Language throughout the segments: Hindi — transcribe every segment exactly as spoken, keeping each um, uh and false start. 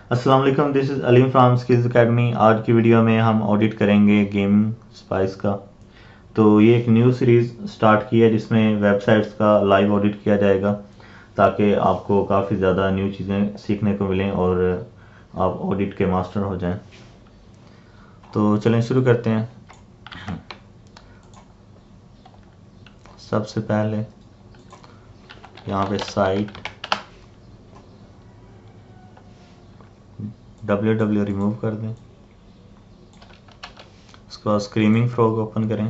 अस्सलाम वालेकुम, this is Aleem from skills academy. आज की वीडियो में हम ऑडिट करेंगे गेमिंग स्पाइस का। तो ये एक न्यू सीरीज़ स्टार्ट की है जिसमें वेबसाइट्स का लाइव ऑडिट किया जाएगा ताकि आपको काफ़ी ज़्यादा न्यू चीज़ें सीखने को मिलें और आप ऑडिट के मास्टर हो जाएं। तो चलें शुरू करते हैं। सबसे पहले यहाँ पे साइट डब्ल्यू डब्ल्यू रिमूव कर दें। उसके बाद स्क्रीमिंग फ्रॉग ओपन करें।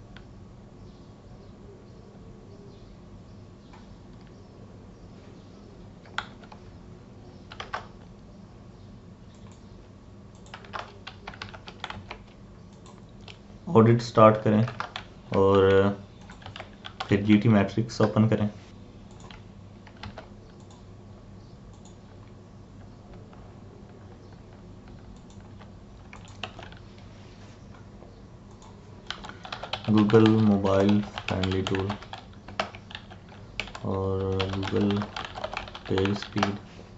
ऑडिट स्टार्ट करें और फिर जीटी मैट्रिक्स ओपन करें। गूगल मोबाइल फ्रेंडली टूल और गूगल पेज स्पीड।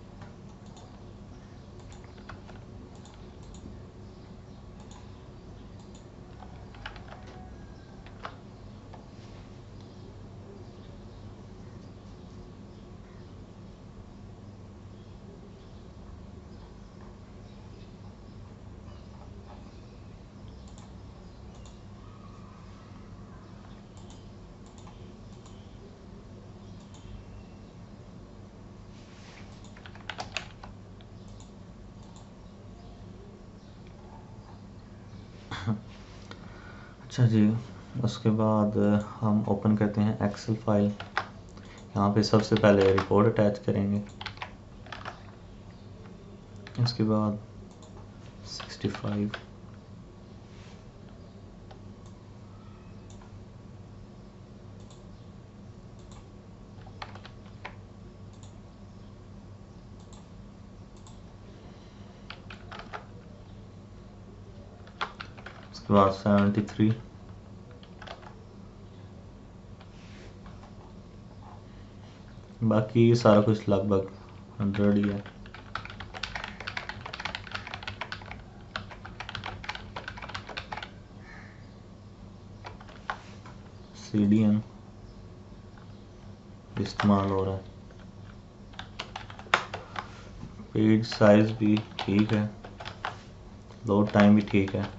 अच्छा जी, उसके बाद हम ओपन करते हैं एक्सेल फाइल। यहाँ पे सबसे पहले रिपोर्ट अटैच करेंगे। इसके बाद सिक्सटी फाइव उसके बाद सेवेंटी थ्री बाकी सारा कुछ लगभग हंड्रेड ही है। सी डी एन इस्तेमाल हो रहा है। पेज साइज भी ठीक है, लोड टाइम भी ठीक है।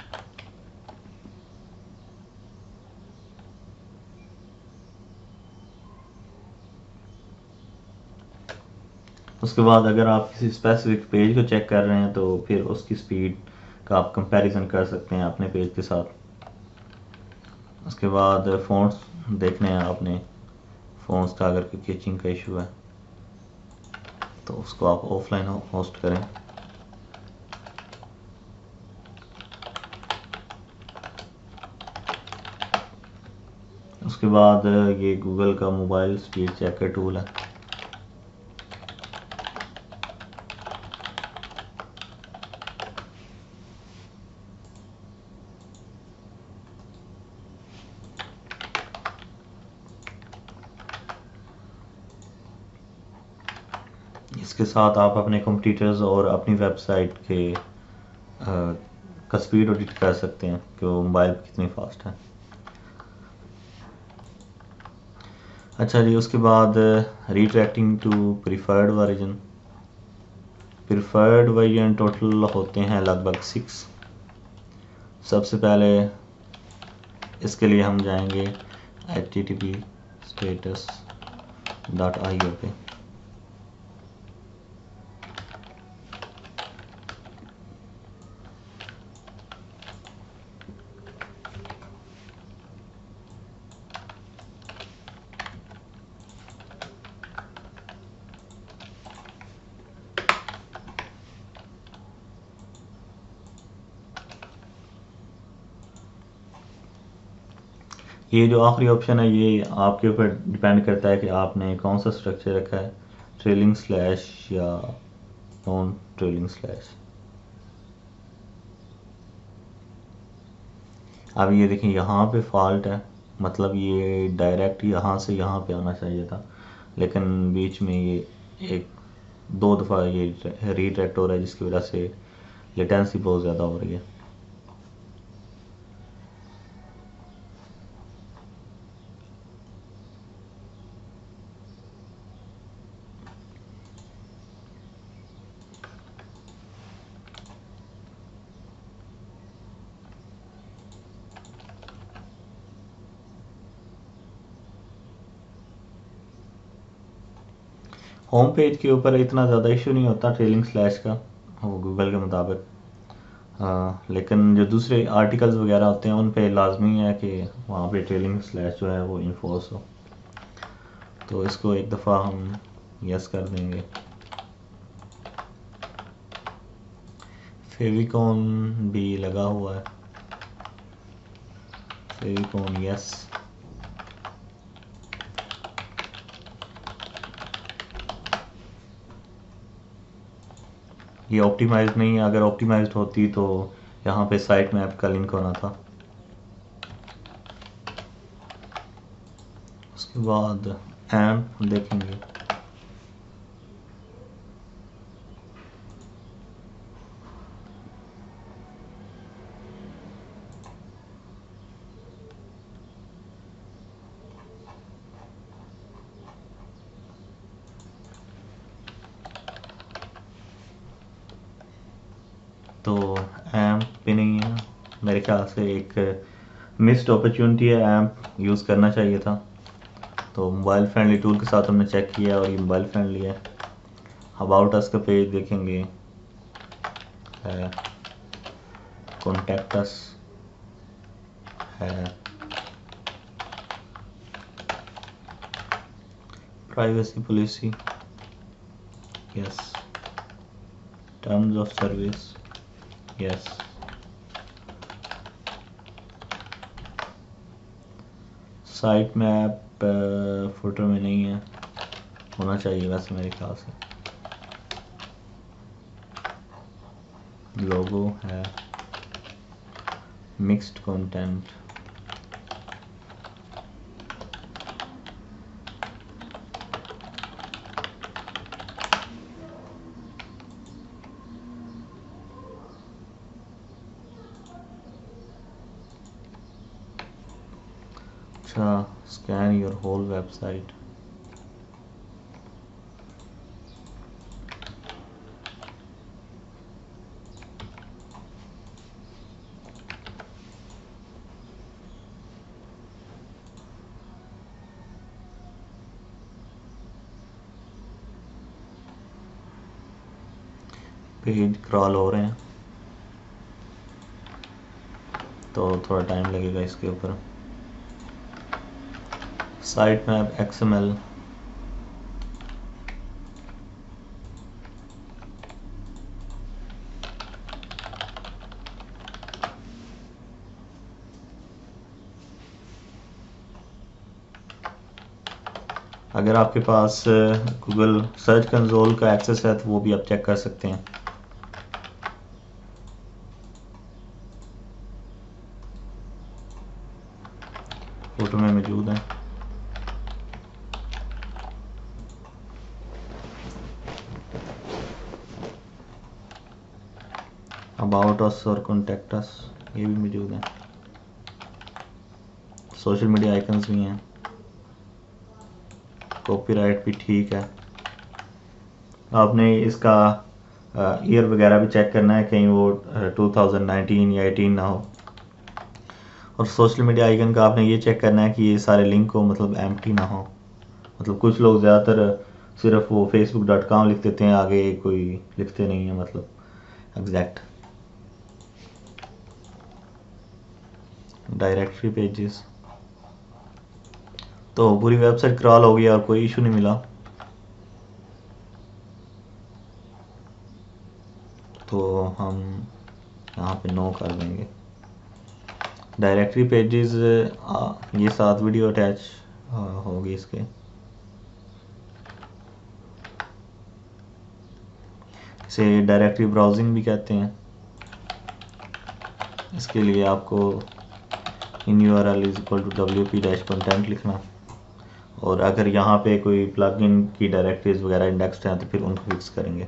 उसके बाद अगर आप किसी स्पेसिफिक पेज को चेक कर रहे हैं तो फिर उसकी स्पीड का आप कंपैरिजन कर सकते हैं अपने पेज के साथ। उसके बाद फ़ॉन्ट्स देखने हैं आपने, फ़ॉन्ट्स का अगर कोई कैचिंग का इशू है तो उसको आप ऑफलाइन होस्ट करें। उसके बाद ये गूगल का मोबाइल स्पीड चेकर टूल है। इसके साथ आप अपने कंप्यूटर्स और अपनी वेबसाइट के आ, का स्पीड ऑडिट कर सकते हैं कि वो मोबाइल पर कितनी फास्ट है। अच्छा जी, उसके बाद retracting to preferred version. Preferred version total होते हैं लगभग सिक्स। सबसे पहले इसके लिए हम जाएंगे H T T P status dot I O पे। ये जो आखिरी ऑप्शन है ये आपके ऊपर डिपेंड करता है कि आपने कौन सा स्ट्रक्चर रखा है, ट्रेलिंग स्लैश या नॉन ट्रेलिंग स्लैश। अब ये देखिए यहाँ पे फॉल्ट है, मतलब ये डायरेक्ट यहाँ से यहाँ पे आना चाहिए था, लेकिन बीच में ये एक दो दफ़ा ये रीडायरेक्ट हो रहा है, जिसकी वजह से लेटेंसी बहुत ज़्यादा हो रही है। होम पेज के ऊपर इतना ज़्यादा इशू नहीं होता ट्रेलिंग स्लैश का, वो गूगल के मुताबिक। हाँ, लेकिन जो दूसरे आर्टिकल्स वगैरह होते हैं उन पे लाजमी है कि वहाँ पे ट्रेलिंग स्लैश जो है वो इन्फोर्स हो। तो इसको एक दफ़ा हम यस कर देंगे। फेविकॉन भी लगा हुआ है, फेविकॉन यस। ये ऑप्टिमाइज नहीं है, अगर ऑप्टिमाइज्ड होती तो यहाँ पे साइट मैप का लिंक होना था। उसके बाद एम्प देखेंगे। तो एम्प भी नहीं है, मेरे ख्याल से एक मिस्ड अपॉर्चुनिटी है, एम्प यूज़ करना चाहिए था। तो मोबाइल फ्रेंडली टूल के साथ हमने चेक किया और ये मोबाइल फ्रेंडली है। अबाउट अस का पेज देखेंगे, है कॉन्टैक्ट अस है, privacy policy yes, terms of service yes, site map footer में नहीं है, होना चाहिए वैसे मेरे ख्याल से। लोगो है, मिक्स्ड कंटेंट, अच्छा scan your whole website, page crawl हो रहे हैं तो थोड़ा टाइम लगेगा इसके ऊपर। साइट मैप एक्सएमएल, अगर आपके पास गूगल सर्च कंसोल का एक्सेस है तो वो भी आप चेक कर सकते हैं। फोटो में मौजूद है। अबाउट अस और कॉन्टैक्ट अस ये भी मौजूद है। सोशल मीडिया आइकन्स भी हैं। कॉपीराइट भी ठीक है। आपने इसका ईयर वगैरह भी चेक करना है, कहीं वो टू थाउजेंड नाइनटीन या एटीन ना हो। और सोशल मीडिया आइकन का आपने ये चेक करना है कि ये सारे लिंक हो, मतलब एम्प्टी ना हो। मतलब कुछ लोग ज़्यादातर सिर्फ वो फेसबुक डॉट कॉम लिख देते हैं, आगे कोई लिखते नहीं है मतलब एग्जैक्ट। डायरेक्टरी पेजेस, तो पूरी वेबसाइट क्रॉल हो गई और कोई इशू नहीं मिला, तो हम यहाँ पे नो कर देंगे। डायरेक्टरी पेजेस, ये सात वीडियो अटैच होगी इसके। इसे डायरेक्टरी ब्राउजिंग भी कहते हैं। इसके लिए आपको in U R L is equal to W P dash content लिखना और अगर यहाँ पे कोई प्लगइन की डायरेक्टरीज वगैरह इंडेक्स्ड हैं तो फिर उनको फिक्स करेंगे।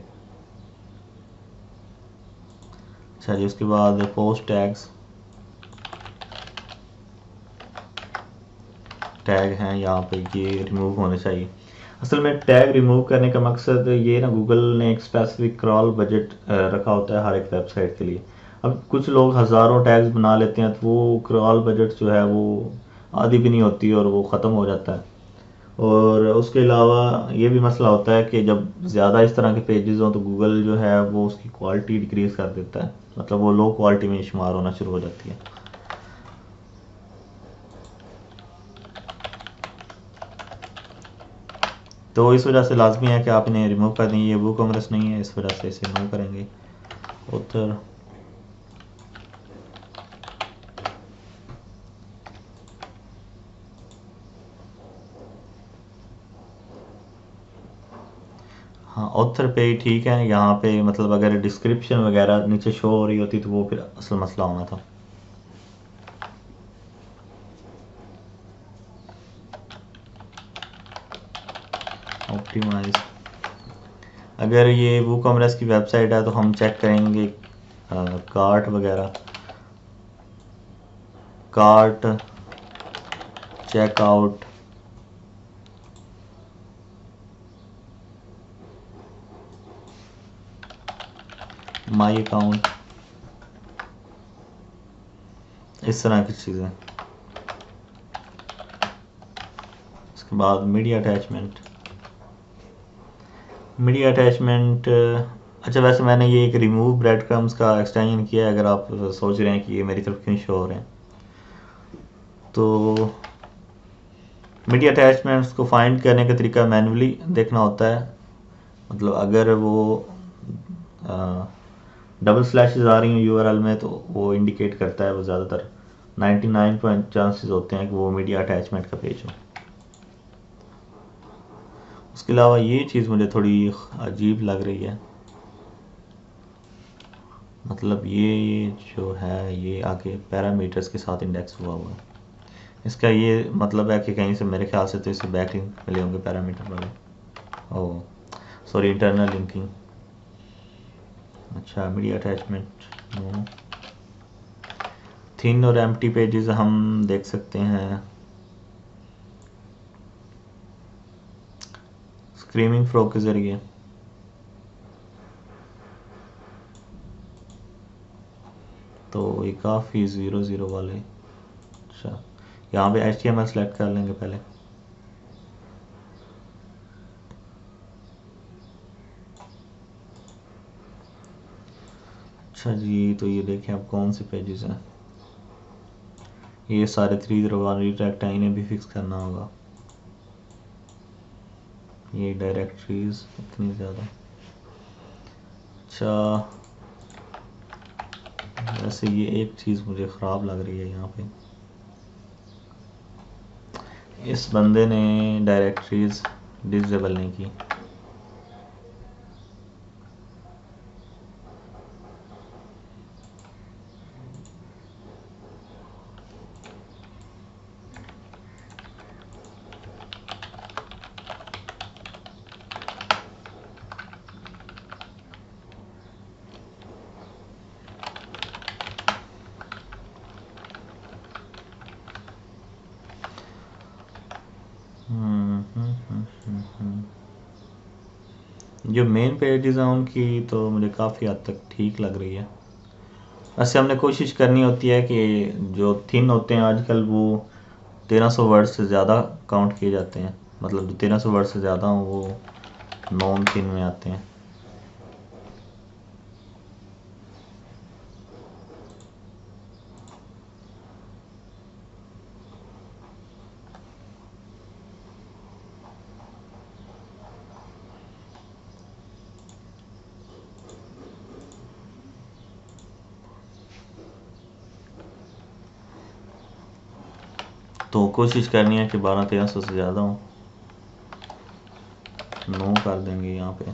अच्छा जी, उसके बाद पोस्ट टैग्स टैग हैं यहाँ पे, ये रिमूव होने चाहिए। असल में टैग रिमूव करने का मकसद ये ना, गूगल ने एक स्पेसिफिक क्रॉल बजट रखा होता है हर एक वेबसाइट के लिए। अब कुछ लोग हज़ारों टैग्स बना लेते हैं तो वो क्रॉल बजट जो है वो आधी भी नहीं होती और वो ख़त्म हो जाता है। और उसके अलावा ये भी मसला होता है कि जब ज़्यादा इस तरह के पेजेस हों तो गूगल जो है वो उसकी क्वालिटी डिक्रीज़ कर देता है, मतलब वो लो क्वालिटी में शुमार होना शुरू हो जाती है। तो इस वजह से लाजमी है कि आप इन्हें रिमूव कर दें। ये वो कॉमर्स नहीं है, इस वजह से इसे रिमूव करेंगे। ऑथर हाँ, ऑथर पे ही ठीक है। यहाँ पे मतलब अगर डिस्क्रिप्शन वगैरह नीचे शो हो रही होती तो वो फिर असल मसला होना था। ऑप्टिमाइज, अगर ये वो कॉमर्स की वेबसाइट है तो हम चेक करेंगे कार्ट वगैरह, कार्ट, चेकआउट, माई अकाउंट, इस तरह की चीज़ें। उसके बाद मीडिया अटैचमेंट, मीडिया अटैचमेंट अच्छा वैसे मैंने ये एक रिमूव ब्रेड क्रम्स का एक्सटेंशन किया है, अगर आप सोच रहे हैं कि ये मेरी तरफ क्यों शो हो रहे हैं। तो मीडिया अटैचमेंट्स को फाइंड करने का तरीका मैन्युअली देखना होता है। मतलब अगर वो डबल स्लैशेस आ रही हैं यूआरएल में तो वो इंडिकेट करता है, वो ज़्यादातर निन्यानवे पॉइंट चांसेस होते हैं कि वो मीडिया अटैचमेंट का पेज हो। उसके अलावा ये चीज़ मुझे थोड़ी अजीब लग रही है, मतलब ये जो है ये आगे पैरामीटर्स के साथ इंडेक्स हुआ हुआ है। इसका ये मतलब है कि कहीं से मेरे ख्याल से तो इसे बैकलिंक मिले होंगे पैरामीटर वाले। Oh sorry, internal linking. अच्छा, मीडिया अटैचमेंट नो। थिन और एम्प्टी पेजेस हम देख सकते हैं। स्क्रीमिंग फ्रो के ज़रिए, तो ये काफ़ी ज़ीरो ज़ीरो वाले। अच्छा, यहाँ पे H T M L select कर लेंगे पहले। अच्छा जी, तो ये देखें अब कौन से पेजेस हैं। ये सारे थ्री ज़ीरो वन रिट्रैक्ट हैं, इन्हें भी फिक्स करना होगा। ये डायरेक्टरीज इतनी ज़्यादा। अच्छा, वैसे ये एक चीज़ मुझे ख़राब लग रही है यहाँ पे, इस बंदे ने डायरेक्टरीज डिसेबल नहीं की। जो मेन पेजेस हैं उनकी तो मुझे काफ़ी हद तक ठीक लग रही है। वैसे हमने कोशिश करनी होती है कि जो थिन होते हैं आजकल वो तेरह सौ वर्ड से ज़्यादा काउंट किए जाते हैं, मतलब जो तेरह सौ वर्ड से ज़्यादा हों वो नॉन थिन में आते हैं। तो कोशिश करनी है कि बारह तेरह सौ से ज़्यादा हो। नो कर देंगे यहाँ पे।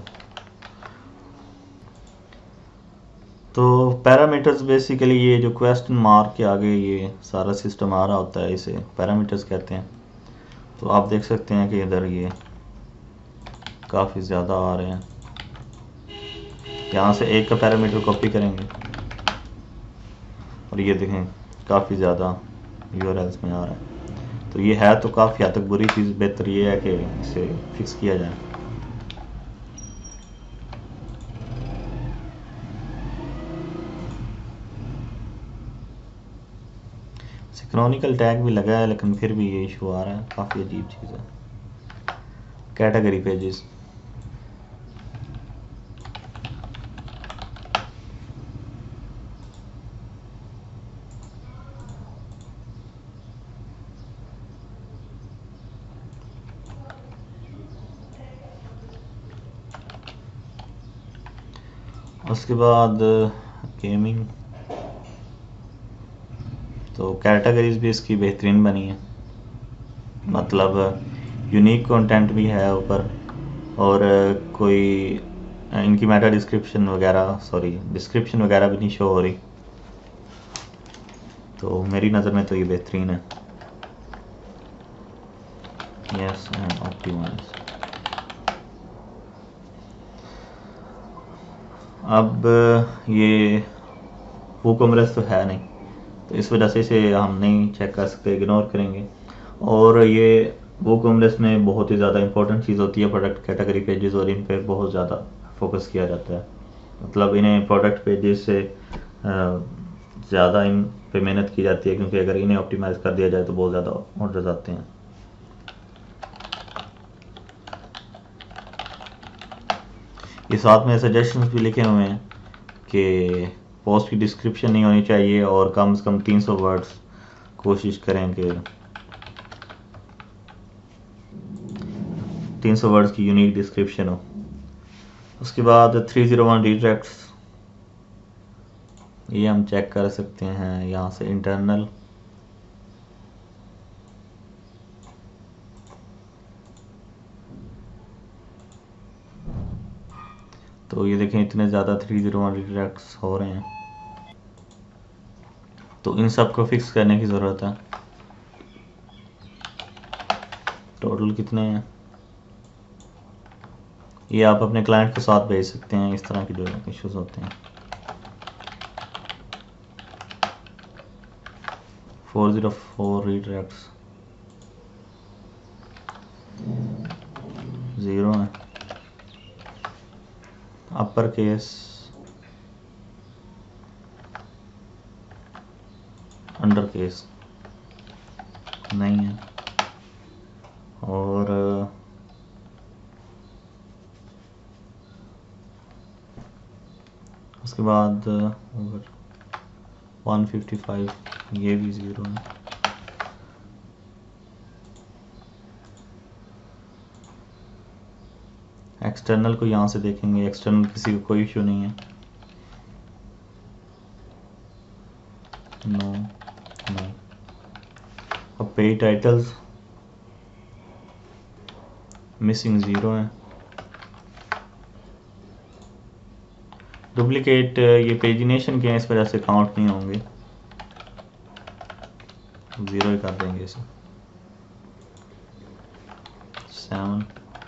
तो पैरामीटर्स बेसिकली ये जो क्वेश्चन मार्क के आगे ये सारा सिस्टम आ रहा होता है, इसे पैरामीटर्स कहते हैं। तो आप देख सकते हैं कि इधर ये काफ़ी ज़्यादा आ रहे हैं। यहाँ से एक का पैरामीटर कॉपी करेंगे और ये देखें काफ़ी ज़्यादा यूआरएल्स में आ रहा है। तो ये है तो काफ़ी हद तक बुरी चीज़, बेहतर ये है कि इसे फिक्स किया जाए। सिंक्रोनिकल टैग भी लगा है लेकिन फिर भी ये इशू आ रहा है, काफ़ी अजीब चीज़ है। कैटेगरी पेजेस, उसके बाद गेमिंग, तो कैटेगरीज भी इसकी बेहतरीन बनी है, मतलब यूनिक कंटेंट भी है ऊपर और कोई इनकी मेटा डिस्क्रिप्शन वगैरह सॉरी डिस्क्रिप्शन वगैरह भी नहीं शो हो रही। तो मेरी नज़र में तो ये बेहतरीन है। Yes and optimise. अब ये वूकॉमर्स तो है नहीं, तो इस वजह से इसे हम नहीं चेक कर सकते, इग्नोर करेंगे। और ये वूकॉमर्स में बहुत ही ज़्यादा इंपॉर्टेंट चीज़ होती है प्रोडक्ट कैटेगरी पेजेस, और इन पे बहुत ज़्यादा फोकस किया जाता है। मतलब इन्हें प्रोडक्ट पेजेस से ज़्यादा इन पे मेहनत की जाती है, क्योंकि अगर इन्हें ऑप्टिमाइज़ कर दिया जाए तो बहुत ज़्यादा ऑर्डर्स आते हैं। ये साथ में सजेशंस भी लिखे हुए हैं कि पोस्ट की डिस्क्रिप्शन नहीं होनी चाहिए और कम से कम तीन सौ वर्ड्स कोशिश करें कि तीन सौ वर्ड्स की यूनिक डिस्क्रिप्शन हो। उसके बाद थ्री ज़ीरो वन रीडायरेक्ट्स, ये हम चेक कर सकते हैं यहाँ से इंटरनल। तो ये देखें इतने ज़्यादा थ्री ज़ीरो वन रीडायरेक्ट्स हो रहे हैं, तो इन सब को फिक्स करने की ज़रूरत है। टोटल कितने हैं ये आप अपने क्लाइंट के साथ भेज सकते हैं, इस तरह के जो इश्यूज होते हैं। Four zero four redirects zero है, अपर केस अंडर केस नहीं है, और उसके बाद वन फिफ्टी फाइव ये भी ज़ीरो है। एक्सटर्नल को यहाँ से देखेंगे, एक्सटर्नल किसी को कोई इशू नहीं है। No no. अब पे टाइटल्स मिसिंग ज़ीरो है। डुप्लीकेट ये पेजिनेशन के हैं, इस वजह से काउंट नहीं होंगे, ज़ीरो ही कर देंगे इसे। Seven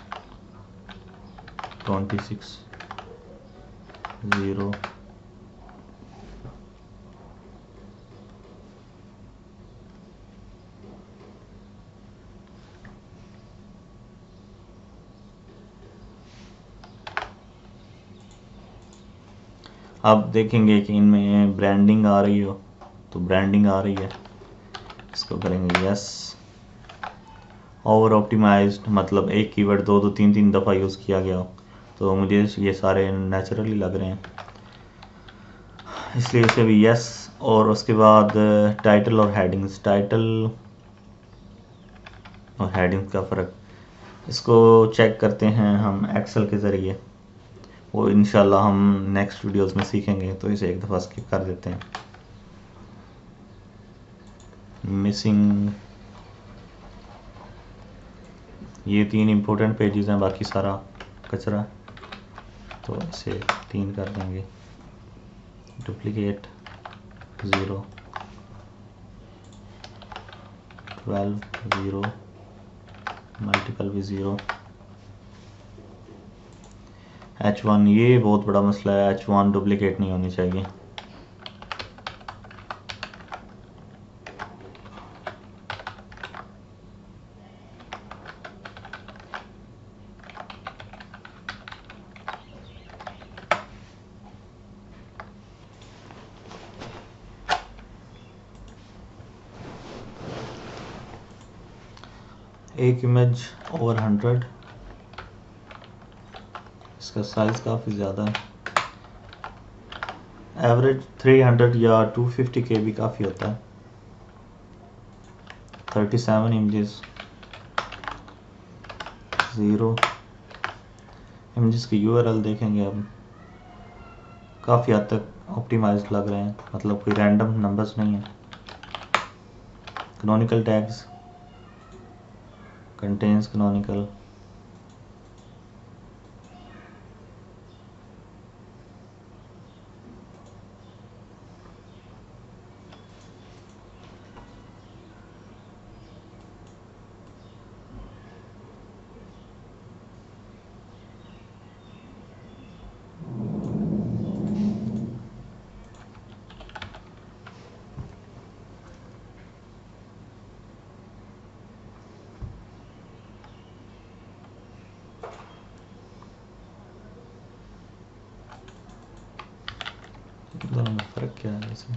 twenty six zero. आप देखेंगे कि इनमें ब्रांडिंग आ रही हो, तो ब्रांडिंग आ रही है, इसको करेंगे यस। ओवर ऑप्टिमाइज्ड मतलब एक कीवर्ड दो दो तीन तीन दफ़ा यूज़ किया गया हो, तो मुझे ये सारे नेचुरली लग रहे हैं, इसलिए इसे भी यस। और उसके बाद टाइटल और हेडिंग्स, टाइटल और हेडिंग्स का फ़र्क, इसको चेक करते हैं हम एक्सेल के ज़रिए, वो इंशाल्लाह हम नेक्स्ट वीडियोस में सीखेंगे, तो इसे एक दफ़ा स्किप कर देते हैं। मिसिंग ये तीन इंपॉर्टेंट पेजेस हैं, बाकी सारा कचरा, तो इसे तीन कर देंगे। Duplicate zero, twelve zero, multiple भी ज़ीरो। एच वन, ये बहुत बड़ा मसला है, एच वन डुप्लीकेट नहीं होनी चाहिए। एक इमेज ओवर हंड्रेड, इसका साइज काफ़ी ज़्यादा है। एवरेज थ्री हंड्रेड या टू फिफ्टी के भी काफ़ी होता है। Thirty seven images, zero images की यूआरएल देखेंगे अब, काफ़ी हद तक ऑप्टिमाइज्ड लग रहे हैं, मतलब कोई रैंडम नंबर्स नहीं है। कैनोनिकल टैग्स, कंटेन्स कैनोनिकल, दोनों में फ़र्क क्या है इसमें?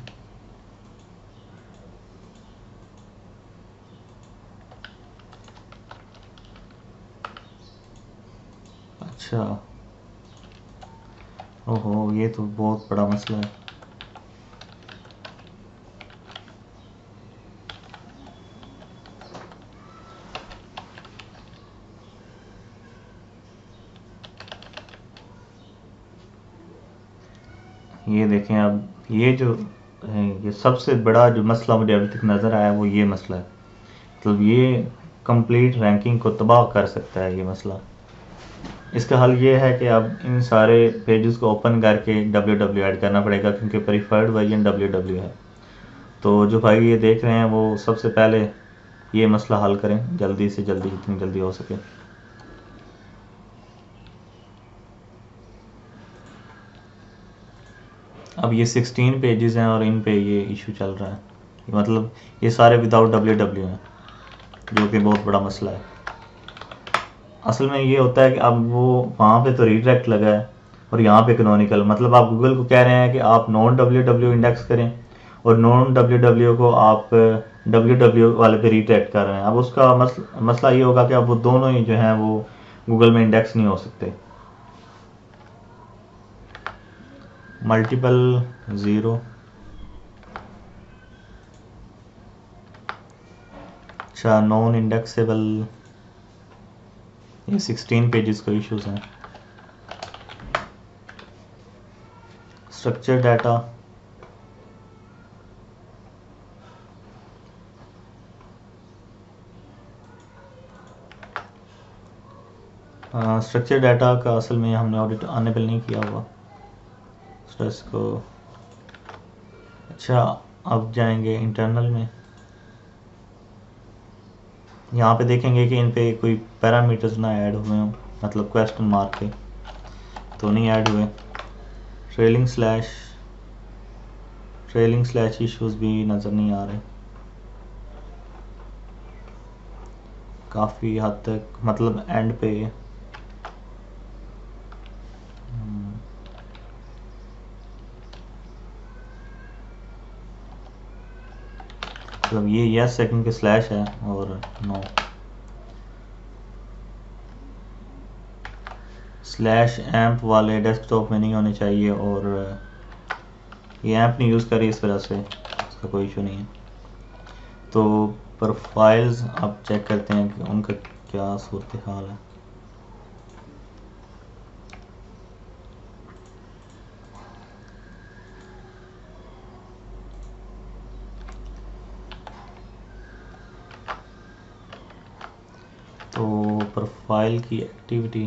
अच्छा, ओहो, ये तो बहुत बड़ा मसला है। ये देखें अब, ये जो है, ये सबसे बड़ा जो मसला मुझे अभी तक नज़र आया वो ये मसला है। मतलब ये कंप्लीट रैंकिंग को तबाह कर सकता है ये मसला। इसका हल ये है कि अब इन सारे पेजेस को ओपन करके डब्ल्यू डब्ल्यू ऐड करना पड़ेगा, क्योंकि प्रीफर्ड वर्जन डब्ल्यू डब्ल्यू है। तो जो भाई ये देख रहे हैं वो सबसे पहले ये मसला हल करें, जल्दी से जल्दी, जितनी जल्दी हो सके। अब ये सिक्सटीन पेजेस हैं और इन पे ये इशू चल रहा है, मतलब ये सारे विदाउट डब्ल्यू डब्ल्यू हैं, जो कि बहुत बड़ा मसला है। असल में ये होता है कि अब वो वहाँ पे तो रीडायरेक्ट लगा है और यहाँ पे कैनोनिकल, मतलब आप गूगल को कह रहे हैं कि आप नॉन डब्ल्यू डब्ल्यू इंडेक्स करें और नॉन डब्ल्यू डब्ल्यू को आप डब्ल्यू डब्ल्यू वाले पे रीडायरेक्ट कर रहे हैं। अब उसका मसला मसला ये होगा कि अब वो दोनों ही जो हैं वो गूगल में इंडेक्स नहीं हो सकते। मल्टीपल ज़ीरो, अच्छा, नॉन इंडेक्सेबल, ये सिक्सटीन पेजेस को इश्यूज हैं। स्ट्रक्चर डाटा, स्ट्रक्चर डाटा का असल में हमने ऑडिट अनेबल नहीं किया हुआ, तो इसको, अच्छा, अब जाएंगे इंटरनल में, यहाँ पे देखेंगे कि इन पे कोई पैरामीटर्स ना ऐड हुए हों, मतलब क्वेश्चन मार्क के तो नहीं ऐड हुए। Trailing slash, trailing slash issues भी नज़र नहीं आ रहे काफ़ी हद तक, मतलब एंड पे। मतलब ये यस सेकंड के स्लैश है और नो स्लैश एम्प वाले डेस्कटॉप में नहीं होने चाहिए, और ये एम्प नहीं यूज़ करी इस वजह से इसका कोई इशू नहीं है। तो प्रोफाइल्स आप चेक करते हैं कि उनका क्या सूरत हाल है। तो प्रोफाइल की एक्टिविटी,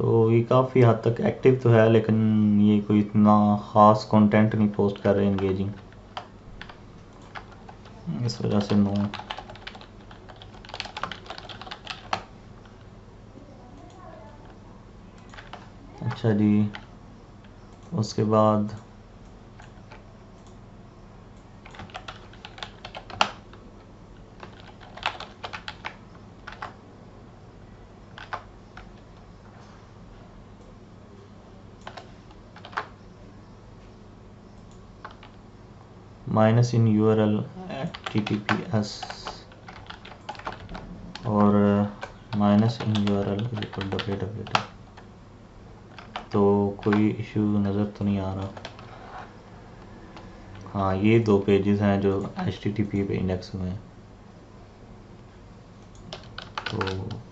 तो ये काफ़ी हद तक एक्टिव तो है, लेकिन ये कोई इतना ख़ास कंटेंट नहीं पोस्ट कर रहे इंगेजिंग, इस वजह से नो। अच्छा जी, उसके बाद minus in U R L at T T P S और minus in U R L equal W W टी, तो कोई इशू नज़र तो नहीं आ रहा। हाँ, ये दो पेजेस हैं जो एच टी टी पी पे इंडेक्स हुए हैं, तो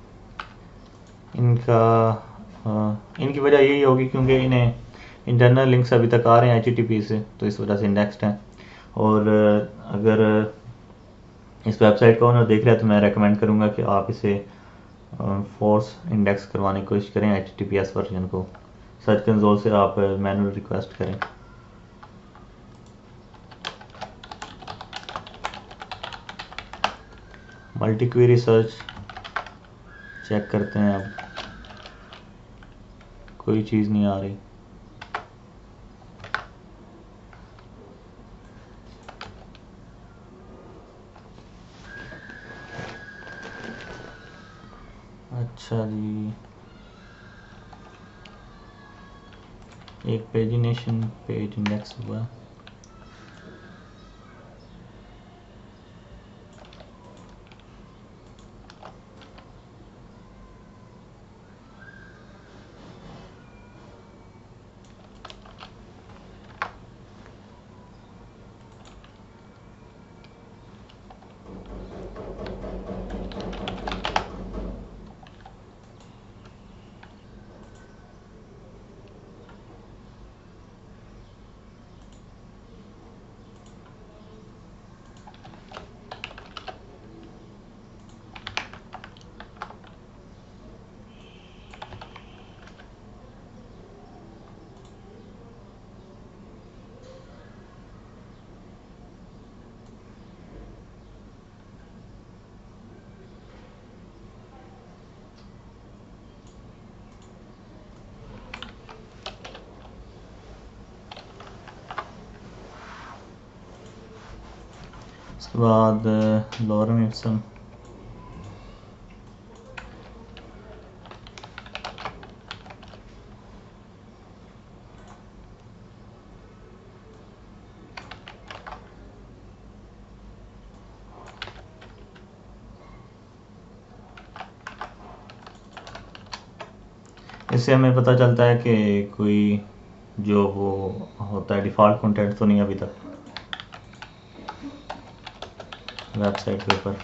इनका आ, इनकी वजह यही होगी क्योंकि इन्हें इंटरनल लिंक्स अभी तक आ रहे हैं एच टी टी पी से, तो इस वजह से इंडेक्स्ड हैं। और अगर इस वेबसाइट का ओनर देख रहा है तो मैं रेकमेंड करूँगा कि आप इसे फोर्स इंडेक्स करवाने की कोशिश करें, H T T P S version को सर्च कंसोल से आप मैनुअल रिक्वेस्ट करें। मल्टी क्वेरी सर्च चेक करते हैं, अब कोई चीज़ नहीं आ रही। अच्छा जी, एक पेजिनेशन पेज इंडेक्स हुआ। उसके बाद लॉरेम इप्सम, इससे हमें पता चलता है कि कोई जो वो होता है डिफ़ॉल्ट कंटेंट तो नहीं अभी तक वेबसाइट के ऊपर।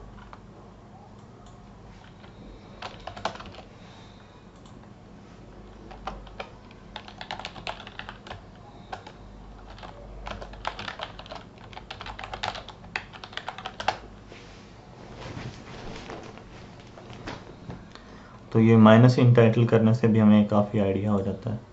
तो ये माइनस इन टाइटल करने से भी हमें काफ़ी आइडिया हो जाता है।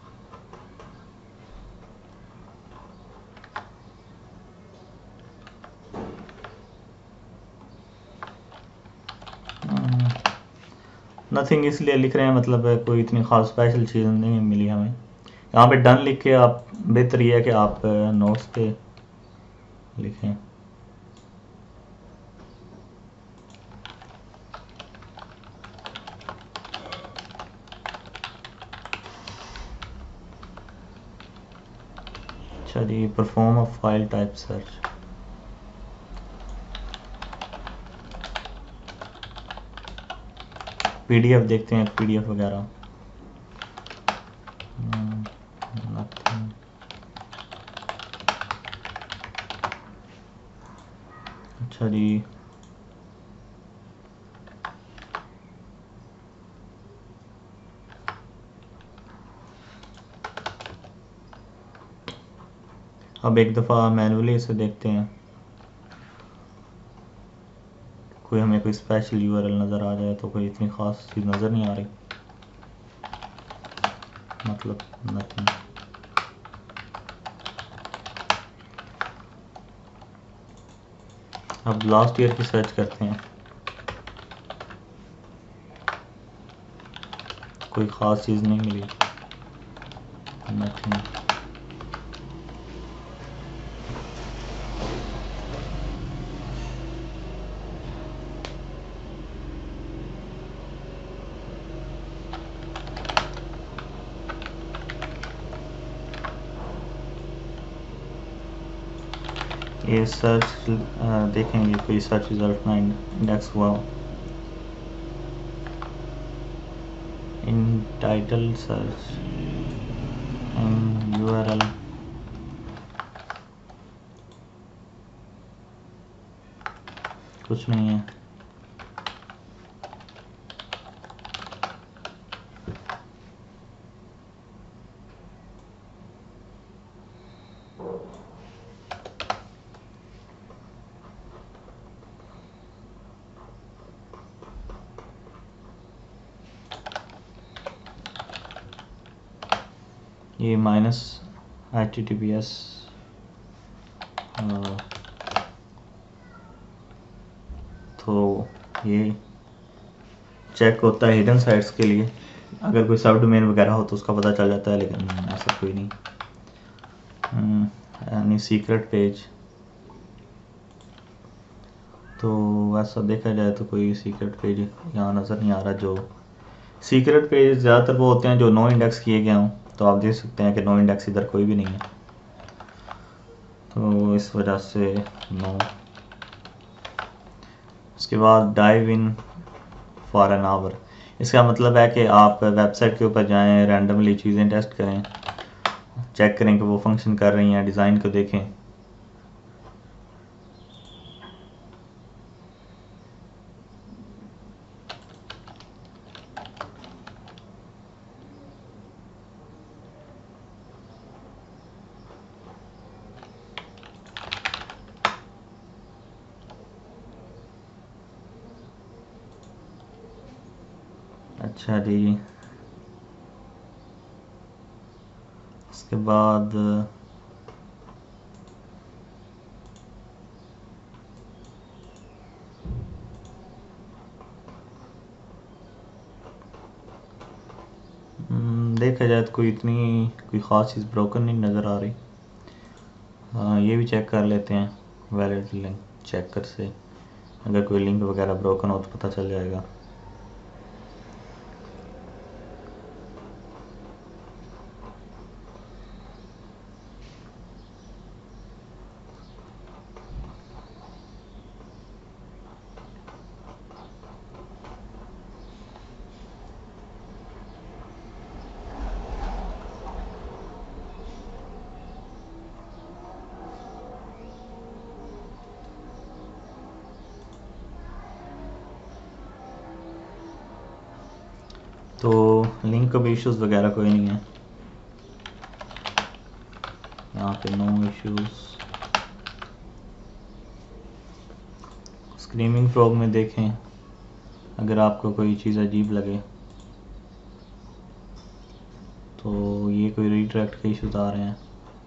नथिंग इसलिए लिख रहे हैं, मतलब है कोई इतनी ख़ास स्पेशल चीज़ नहीं मिली हमें। यहाँ पे डन लिख के आप, बेहतर ये है कि आप नोट्स पे लिखें। अच्छा जी, perform a file type search, PDF देखते हैं, पीडीएफ वगैरह। अच्छा जी, अब एक दफ़ा मैनुअली इसे देखते हैं, कोई हमें कोई स्पेशल यूआरएल नज़र आ जाए तो कोई इतनी ख़ास चीज़ नज़र नहीं आ रही। मतलब नथिंग। अब लास्ट ईयर की सर्च करते हैं, कोई ख़ास चीज़ नहीं मिली, नथिंग। ये सर्च देखेंगे कोई सर्च रिजल्ट में इंडेक्स हुआ हो। In title search in URL कुछ नहीं है। ये minus H T T P S तो ये चेक होता है हिडन साइट्स के लिए, अगर कोई सब डोमेन वगैरह हो तो उसका पता चल जाता है, लेकिन ऐसा कोई नहीं। यानी सीक्रेट पेज, तो वैसा देखा जाए तो कोई सीक्रेट पेज यहाँ नज़र नहीं आ रहा। जो सीक्रेट पेज ज़्यादातर वो होते हैं जो नो इंडेक्स किए गए हों, तो आप देख सकते हैं कि नो इंडेक्स इधर कोई भी नहीं है, तो इस वजह से नो। उसके बाद dive in for an hour, इसका मतलब है कि आप वेबसाइट के ऊपर जाएं, रैंडमली चीज़ें टेस्ट करें, चेक करें कि वो फंक्शन कर रही हैं, डिज़ाइन को देखें। अच्छा जी, उसके बाद देखा जाए तो कोई इतनी कोई ख़ास चीज़ ब्रोकन नहीं नज़र आ रही। आ, ये भी चेक कर लेते हैं वैलिड लिंक चेकर से, अगर कोई लिंक वगैरह ब्रोकन हो तो पता चल जाएगा। तो लिंक का भी इश्यूज़ वगैरह कोई नहीं है यहाँ पे, नो इश्यूज़। स्क्रीमिंग फ्रॉग में देखें, अगर आपको कोई चीज़ अजीब लगे तो ये कोई रीडायरेक्ट के इश्यूज़ आ रहे हैं।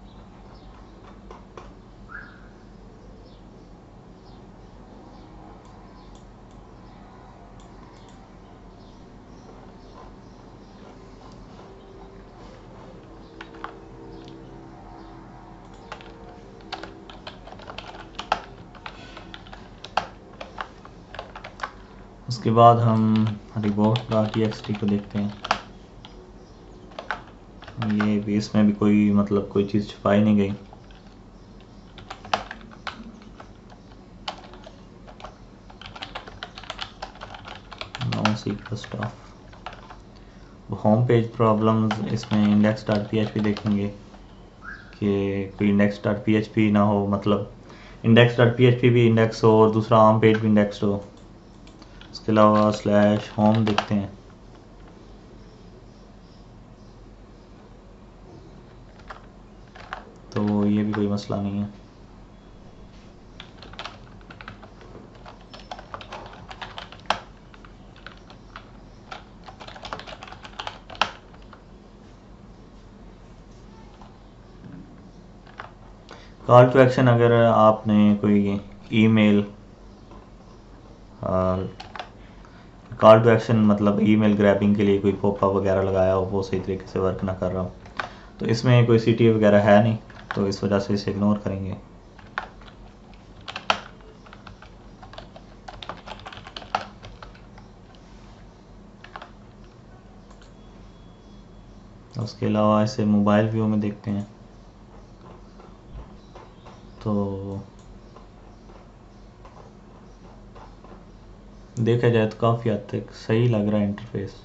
उसके बाद हम report dot T X T को देखते हैं। ये भी, इसमें भी कोई मतलब कोई चीज़ छुपाई नहीं गई। No secret stuff. Home page problems, इसमें index dot P H P देखेंगे कि कोई index dot P H P ना हो, मतलब index dot P H P भी इंडेक्स हो और दूसरा होम पेज भी इंडेक्स हो। इसके अलावा स्लैश होम देखते हैं, तो ये भी कोई मसला नहीं है। कॉल टू एक्शन, अगर आपने कोई ईमेल, कॉल टू एक्शन मतलब ईमेल ग्रैबिंग के लिए कोई पॉपअप वगैरह लगाया हो, वो सही तरीके से वर्क ना कर रहा हो, तो इसमें कोई सी टी वगैरह है नहीं, तो इस वजह से इसे इग्नोर करेंगे। उसके अलावा इसे मोबाइल व्यू में देखते हैं, तो देखा जाए तो काफ़ी हद तक सही लग रहा है इंटरफेस।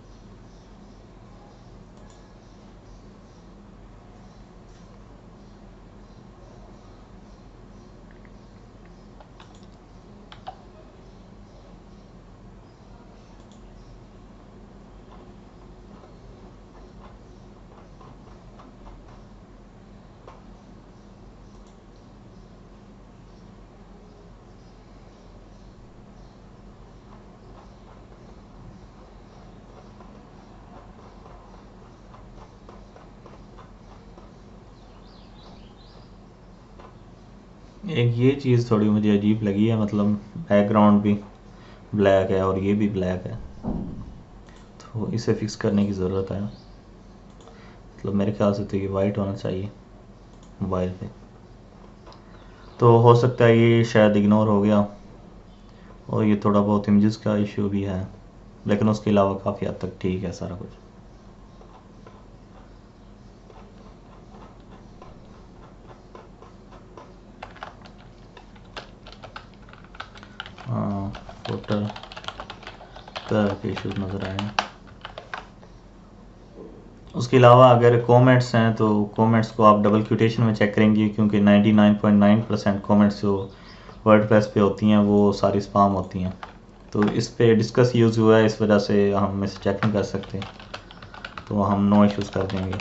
एक ये चीज़ थोड़ी मुझे अजीब लगी है, मतलब बैकग्राउंड भी ब्लैक है और ये भी ब्लैक है, तो इसे फिक्स करने की ज़रूरत है। मतलब मेरे ख्याल से तो ये वाइट होना चाहिए मोबाइल पे, तो हो सकता है ये शायद इग्नोर हो गया, और ये थोड़ा बहुत इमेजेस का इशू भी है, लेकिन उसके अलावा काफ़ी हद तक ठीक है सारा कुछ। हाँ, फोटर कलर के इशूज नज़र आए हैं। उसके अलावा अगर कमेंट्स हैं तो कमेंट्स को आप डबल क्यूटेशन में चेक करेंगे, क्योंकि ninety nine point nine percent comments जो वर्डप्रेस पे होती हैं वो सारी स्पाम होती हैं, तो इस पे डिस्कस यूज़ हुआ है, इस वजह से हम इसे चेक नहीं कर सकते, तो हम नो इश्यूज़ कर देंगे।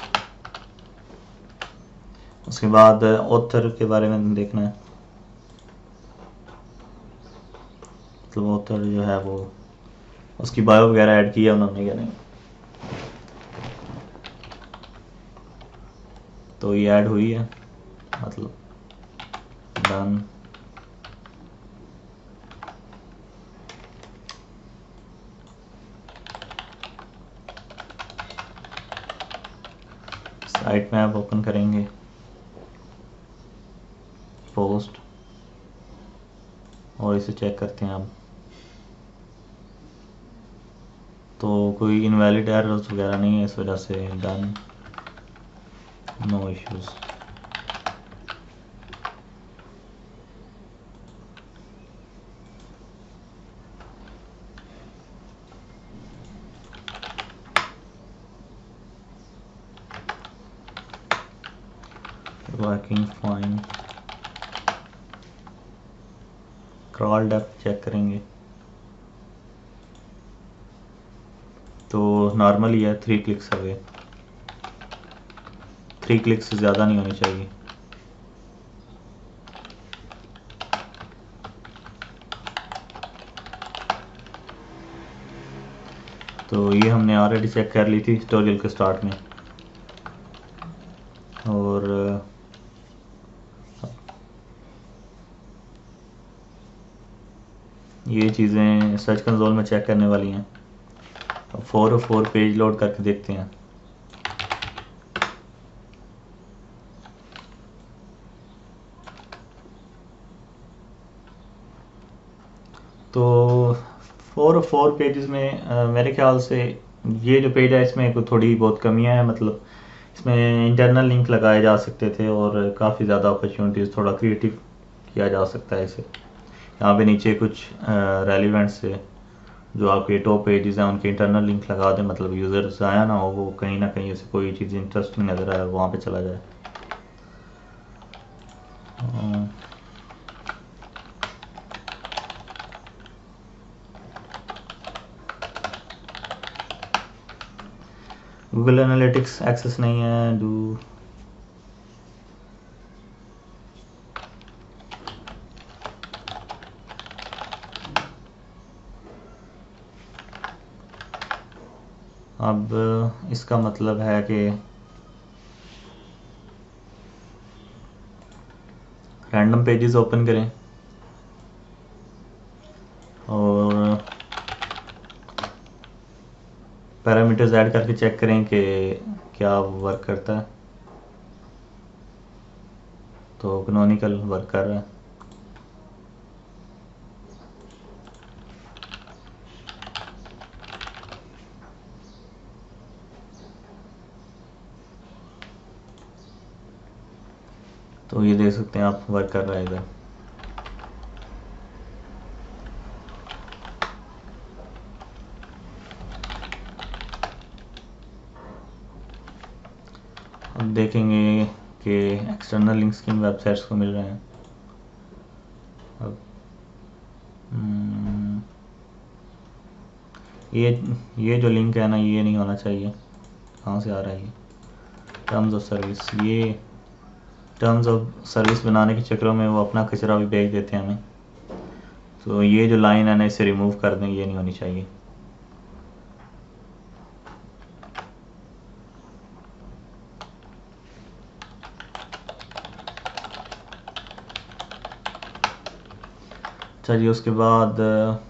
उसके बाद ऑथर के बारे में देखना है, मतलब ऑथर जो है वो उसकी बायो वगैरह ऐड की है उन्होंने या नहीं, तो ये ऐड हुई है, मतलब डन। साइट मैप ओपन करेंगे, पोस्ट, और इसे चेक करते हैं अब, तो कोई इनवैलिड एरर्स वगैरह नहीं है, इस वजह से done, no issues. Working fine. Crawl depth check करेंगे, तो नॉर्मल ही है, three clicks away, three clicks से ज़्यादा नहीं होनी चाहिए। तो ये हमने ऑलरेडी चेक कर ली थी ट्यूटोरियल के स्टार्ट में, और ये चीज़ें सर्च कंसोल में चेक करने वाली हैं। अब फोर और फोर पेज लोड करके देखते हैं, तो फोर और फोर पेजेस में आ, मेरे ख्याल से ये जो पेज है इसमें कोई थोड़ी बहुत कमियां हैं, मतलब इसमें इंटरनल लिंक लगाए जा सकते थे और काफ़ी ज़्यादा अपॉर्चुनिटीज़, थोड़ा क्रिएटिव किया जा सकता है इसे। यहाँ पे नीचे कुछ रेलिवेंट से जो आपके टॉप पेजेस हैं उनके इंटरनल लिंक लगा दें, मतलब यूज़र्स आया ना हो, वो कहीं ना कहीं उसे कोई चीज़ इंटरेस्टिंग नज़र आए और वहाँ पे चला जाए। गूगल एनालिटिक्स एक्सेस नहीं है, डू अब इसका मतलब है कि रैंडम पेजेस ओपन करें और पैरामीटर्स ऐड करके चेक करें कि क्या वर्क करता है। तो कैनोनिकल वर्क कर रहा है। तो ये देख सकते हैं आप, वर्क कर रहा है इधर। अब देखेंगे कि एक्सटर्नल लिंक्स किन वेबसाइट्स को मिल रहे हैं। अब हम्म, ये ये जो लिंक है ना, ये नहीं होना चाहिए। कहाँ से आ रहा है ये? Terms of service. ये टर्म्स ऑफ सर्विस बनाने के चक्करों में वो अपना कचरा भी भेज देते हैं हमें। तो ये जो लाइन है ना, इसे रिमूव कर दें, ये नहीं होनी चाहिए। अच्छा जी, उसके बाद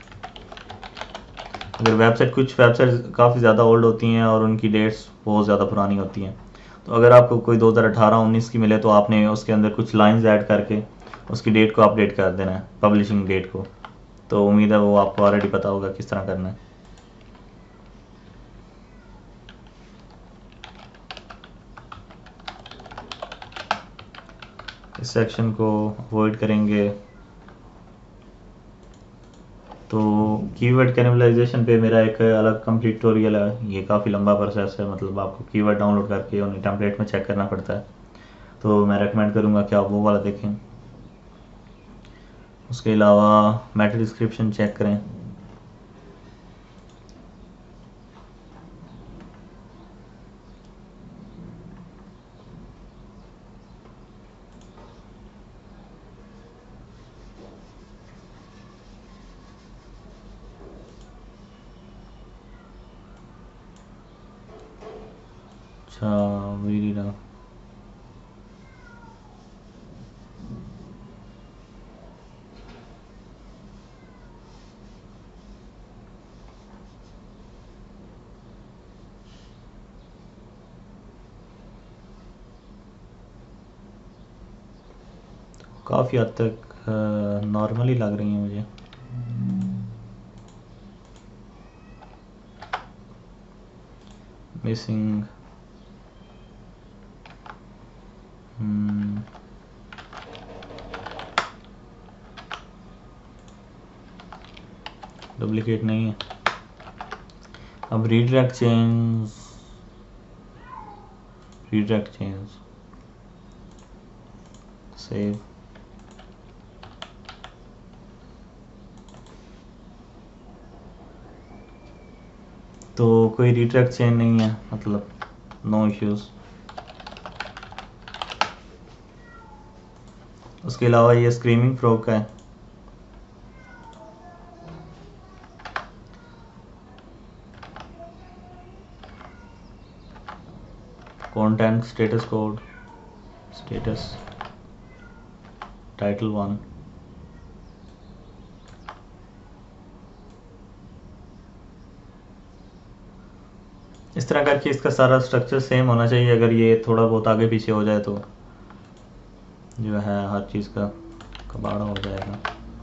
अगर वेबसाइट, कुछ वेबसाइट काफ़ी ज़्यादा ओल्ड होती हैं और उनकी डेट्स बहुत ज़्यादा पुरानी होती हैं। तो अगर आपको कोई दो हज़ार अठारह उन्नीस की मिले तो आपने उसके अंदर कुछ लाइंस ऐड करके उसकी डेट को अपडेट कर देना है, पब्लिशिंग डेट को। तो उम्मीद है वो आपको ऑलरेडी पता होगा किस तरह करना है। इस सेक्शन को अवॉइड करेंगे। तो कीवर्ड कैनिबलाइजेशन पे मेरा एक अलग कंप्लीट ट्यूटोरियल है। ये काफ़ी लंबा प्रोसेस है, मतलब आपको कीवर्ड डाउनलोड करके उन्हें टेम्पलेट में चेक करना पड़ता है। तो मैं रेकमेंड करूँगा कि आप वो वाला देखें। उसके अलावा मेटा डिस्क्रिप्शन चेक करें। अच्छा, वेरी ना काफ़ी हद तक नॉर्मली लग रही हैं मुझे। मिसिंग डुप्लीकेट नहीं है। अब redirect change, redirect change save. तो कोई रीडायरेक्ट चेंज नहीं है, मतलब नो इश्यूज। उसके अलावा ये स्क्रीमिंग फ्रॉग का है। Content status code, status title one. इस तरह करके इसका सारा स्ट्रक्चर सेम होना चाहिए। अगर ये थोड़ा बहुत आगे पीछे हो जाए तो जो है हर चीज़ का कबाड़ा हो जाएगा।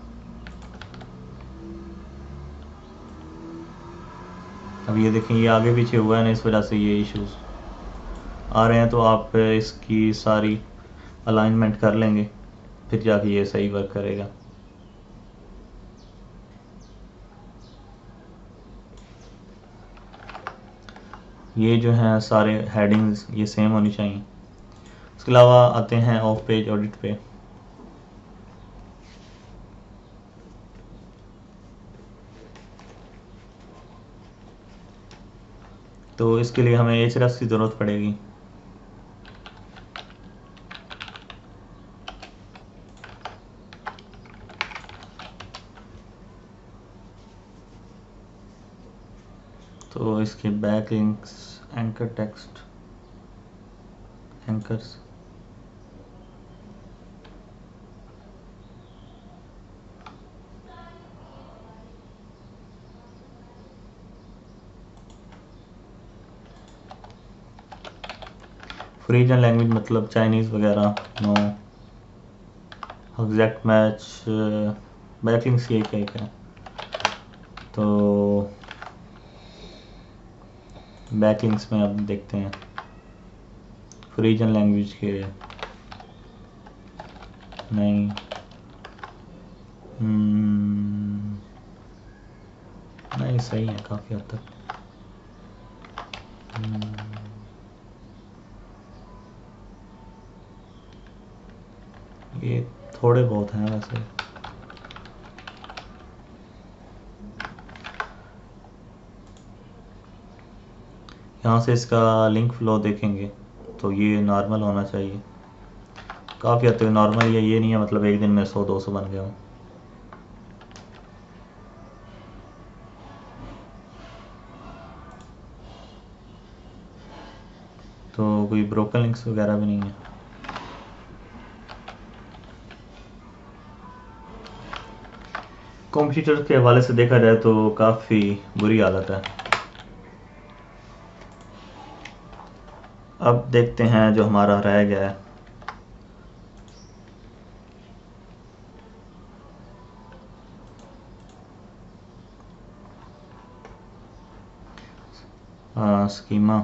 अब ये देखें, ये आगे पीछे हुआ है ना, इस वजह से ये इश्यूज आ रहे हैं। तो आप इसकी सारी अलाइनमेंट कर लेंगे, फिर जाके ये सही वर्क करेगा। ये जो हैं सारे हेडिंग्स ये सेम होनी चाहिए। उसके अलावा आते हैं ऑफ पेज ऑडिट पे। तो इसके लिए हमें एच रस की ज़रूरत पड़ेगी। तो इसके back links, anchor text, anchors, region language मतलब चाइनीज़ वगैरह नो। एग्जैक्ट मैच बैकलिंक्स ये क्या क्या तो बैकलिंक्स में अब देखते हैं रीजन लैंग्वेज के नहीं। हम्म, नहीं सही है काफ़ी हद तक। हम्म, ये थोड़े बहुत हैं वैसे। यहाँ से इसका लिंक फ्लो देखेंगे तो ये नॉर्मल होना चाहिए, काफ़ी हद तक नॉर्मल। ये ये नहीं है मतलब एक दिन में सौ दो सौ बन गया हूँ। तो कोई ब्रोकन लिंक्स वगैरह भी नहीं है। कॉम्पिटिटर के हवाले से देखा जाए तो काफ़ी बुरी हालत है। अब देखते हैं जो हमारा रह गया है। हाँ, स्कीमा।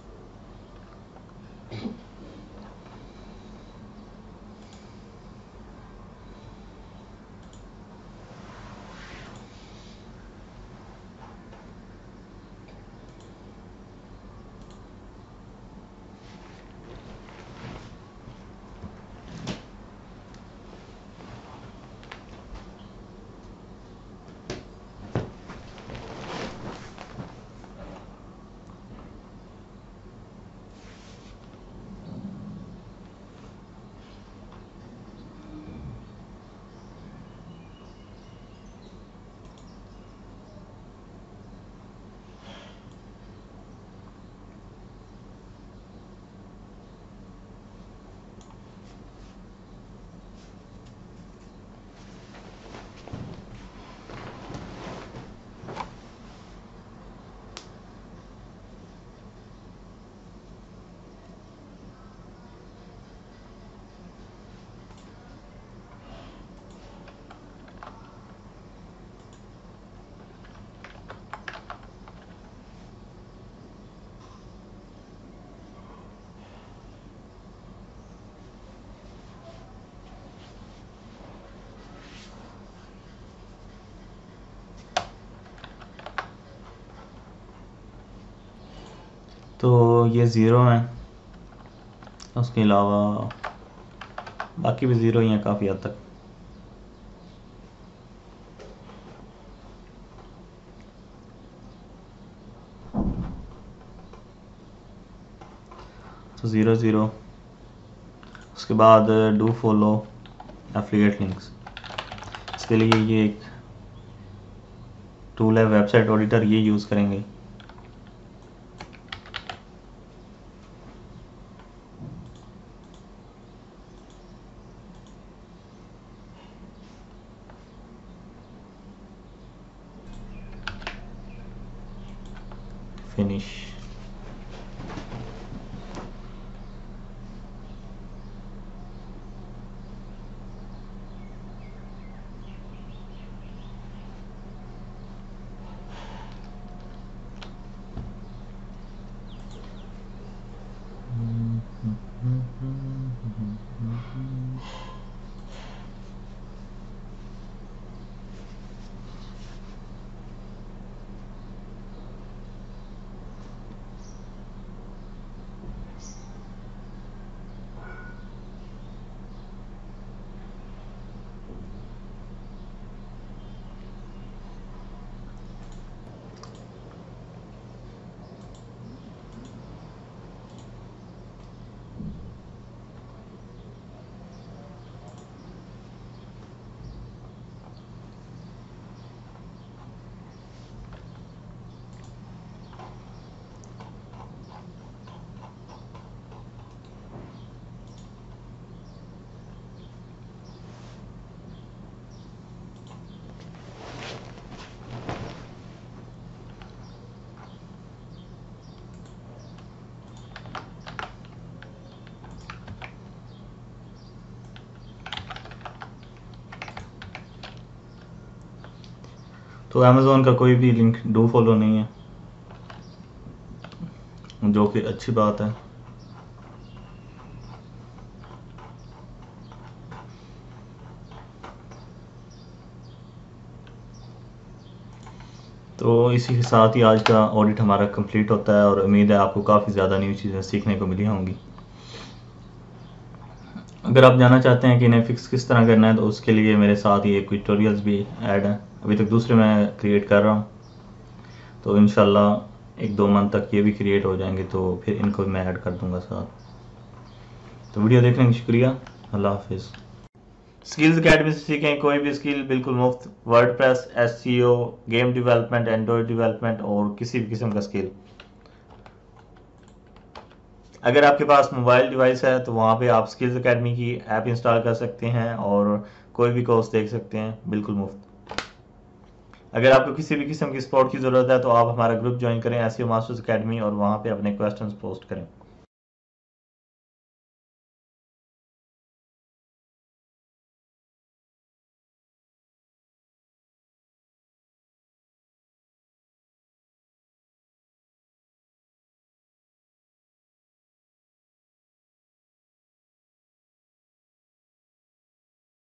तो ये ज़ीरो हैं, उसके अलावा बाकी भी ज़ीरो ही हैं काफ़ी हद तक। तो ज़ीरो ज़ीरो, उसके बाद डू फॉलो एफिलिएट लिंक्स। इसके लिए ये एक टूल है वेबसाइट ऑडिटर, ये यूज़ करेंगे। फिनिश। तो अमेज़ोन का कोई भी लिंक डू फॉलो नहीं है, जो कि अच्छी बात है। तो इसी के साथ ही आज का ऑडिट हमारा कंप्लीट होता है, और उम्मीद है आपको काफ़ी ज़्यादा न्यू चीज़ें सीखने को मिली होंगी। अगर आप जानना चाहते हैं कि इन्हें फिक्स किस तरह करना है, तो उसके लिए मेरे साथ ही एक ट्यूटोरियल्स भी ऐड है, अभी तक दूसरे मैं क्रिएट कर रहा हूँ, तो इंशाल्लाह एक दो मंथ तक ये भी क्रिएट हो जाएंगे, तो फिर इनको मैं ऐड कर दूंगा साथ। तो वीडियो देखने का शुक्रिया, अल्लाह हाफिज़। स्किल्स अकेडमी से सीखें कोई भी स्किल बिल्कुल मुफ्त, WordPress, SEO, game development, Android development और किसी भी किस्म का स्किल। अगर आपके पास मोबाइल डिवाइस है तो वहाँ पे आप स्किल्स अकेडमी की ऐप इंस्टॉल कर सकते हैं और कोई भी कोर्स देख सकते हैं बिल्कुल मुफ्त। अगर आपको किसी भी किस्म की सपोर्ट की ज़रूरत है तो आप हमारा ग्रुप ज्वाइन करें एसईओ मास्टर्स अकेडमी, और वहाँ पे अपने क्वेश्चंस पोस्ट करें।